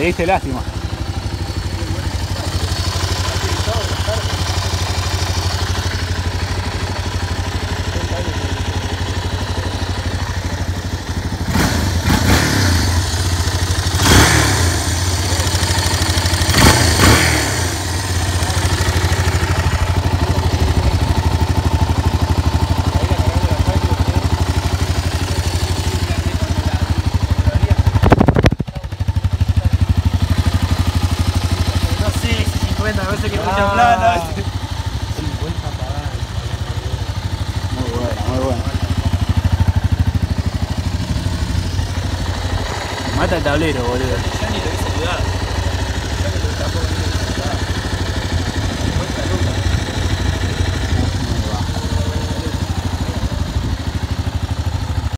Le diste lástima. A veces que mucha plata. 50 pagadas. Muy buena, muy buena. Mata el tablero, boludo. Ya ni lo hubiese ayudado.